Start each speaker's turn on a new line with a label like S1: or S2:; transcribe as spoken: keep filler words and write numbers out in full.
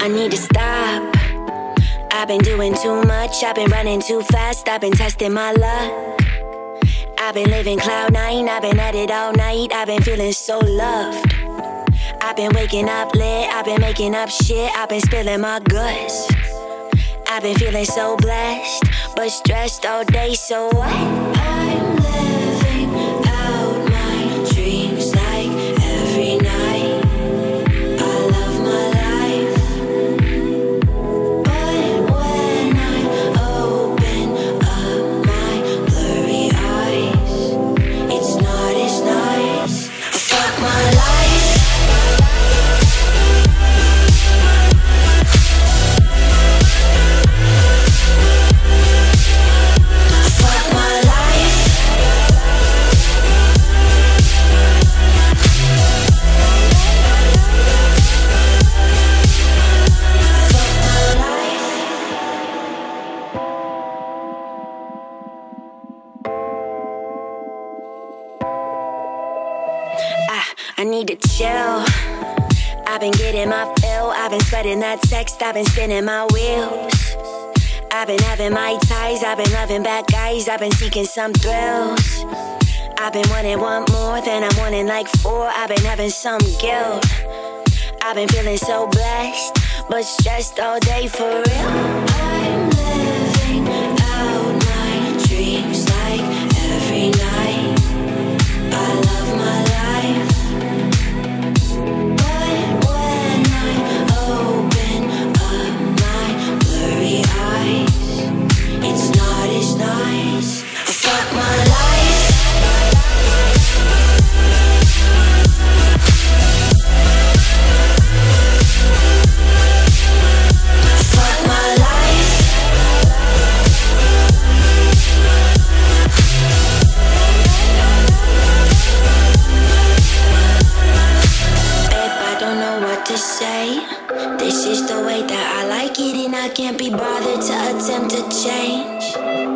S1: I need to stop. I've been doing too much, I've been running too fast, I've been testing my luck. I've been living cloud nine, I've been at it all night, I've been feeling so loved. I've been waking up lit, I've been making up shit, I've been spilling my guts. I've been feeling so blessed, but stressed all day, so what? I'm living out my dreams like every night. I love my life, but when I open up my blurry eyes, it's not as nice. Fuck my life. I need to chill. I've been getting my fill, I've been sweating that sex, I've been spinning my wheels. I've been having my ties, I've been loving bad guys, I've been seeking some thrills. I've been wanting one more, then I'm wanting like four, I've been having some guilt. I've been feeling so blessed, but stressed all day for real. I'm living out my dreams like every night. I love my life. This is the way that I like it, and I can't be bothered to attempt to change.